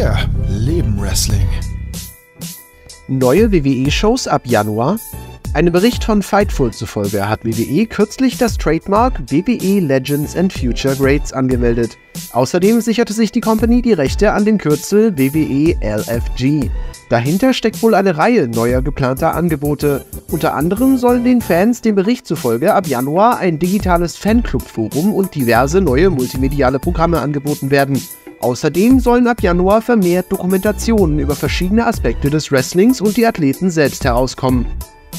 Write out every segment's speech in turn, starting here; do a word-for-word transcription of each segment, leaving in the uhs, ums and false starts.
Wir leben Wrestling. Neue W W E-Shows ab Januar? Einem Bericht von Fightful zufolge hat W W E kürzlich das Trademark W W E Legends and Future Greats angemeldet. Außerdem sicherte sich die Company die Rechte an dem Kürzel W W E L F G. Dahinter steckt wohl eine Reihe neuer geplanter Angebote. Unter anderem sollen den Fans dem Bericht zufolge ab Januar ein digitales Fanclub-Forum und diverse neue multimediale Programme angeboten werden. Außerdem sollen ab Januar vermehrt Dokumentationen über verschiedene Aspekte des Wrestlings und die Athleten selbst herauskommen.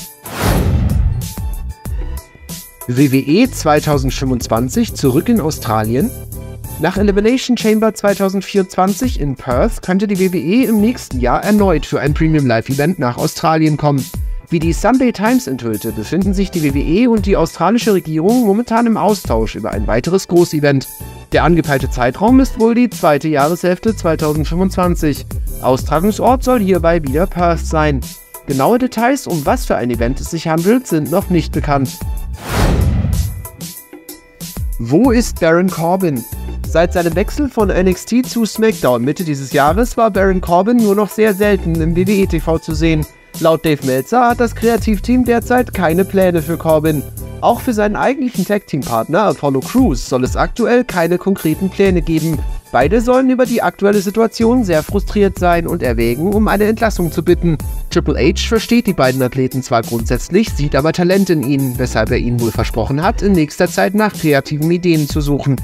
W W E zweitausendfünfundzwanzig zurück in Australien? Nach Elimination Chamber zweitausendvierundzwanzig in Perth könnte die W W E im nächsten Jahr erneut für ein Premium Live Event nach Australien kommen. Wie die Sunday Times enthüllte, befinden sich die W W E und die australische Regierung momentan im Austausch über ein weiteres Großevent. Der angepeilte Zeitraum ist wohl die zweite Jahreshälfte zweitausendfünfundzwanzig. Austragungsort soll hierbei wieder Perth sein. Genaue Details, um was für ein Event es sich handelt, sind noch nicht bekannt. Wo ist Baron Corbin? Seit seinem Wechsel von N X T zu SmackDown Mitte dieses Jahres war Baron Corbin nur noch sehr selten im W W E-T V zu sehen. Laut Dave Meltzer hat das Kreativteam derzeit keine Pläne für Corbin. Auch für seinen eigentlichen Tag-Team-Partner Apollo Crews soll es aktuell keine konkreten Pläne geben. Beide sollen über die aktuelle Situation sehr frustriert sein und erwägen, um eine Entlassung zu bitten. Triple H versteht die beiden Athleten zwar grundsätzlich, sieht aber Talent in ihnen, weshalb er ihnen wohl versprochen hat, in nächster Zeit nach kreativen Ideen zu suchen.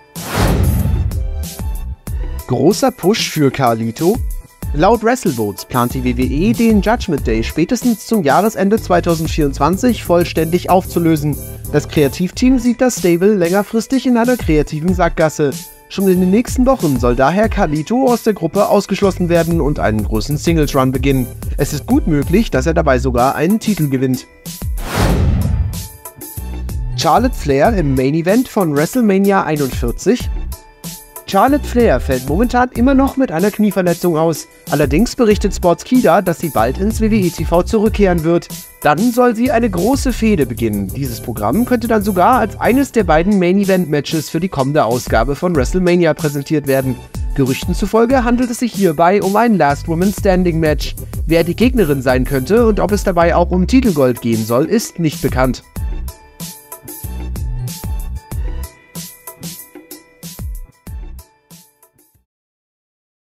Großer Push für Carlito? Laut WrestleVotes plant die W W E, den Judgment Day spätestens zum Jahresende zweitausendvierundzwanzig vollständig aufzulösen. Das Kreativteam sieht das Stable längerfristig in einer kreativen Sackgasse. Schon in den nächsten Wochen soll daher Carlito aus der Gruppe ausgeschlossen werden und einen großen Singles-Run beginnen. Es ist gut möglich, dass er dabei sogar einen Titel gewinnt. Charlotte Flair im Main Event von WrestleMania einundvierzig? Charlotte Flair fällt momentan immer noch mit einer Knieverletzung aus. Allerdings berichtet Sportskeeda, dass sie bald ins W W E-T V zurückkehren wird. Dann soll sie eine große Fehde beginnen. Dieses Programm könnte dann sogar als eines der beiden Main-Event-Matches für die kommende Ausgabe von WrestleMania präsentiert werden. Gerüchten zufolge handelt es sich hierbei um ein Last Woman Standing Match. Wer die Gegnerin sein könnte und ob es dabei auch um Titelgold gehen soll, ist nicht bekannt.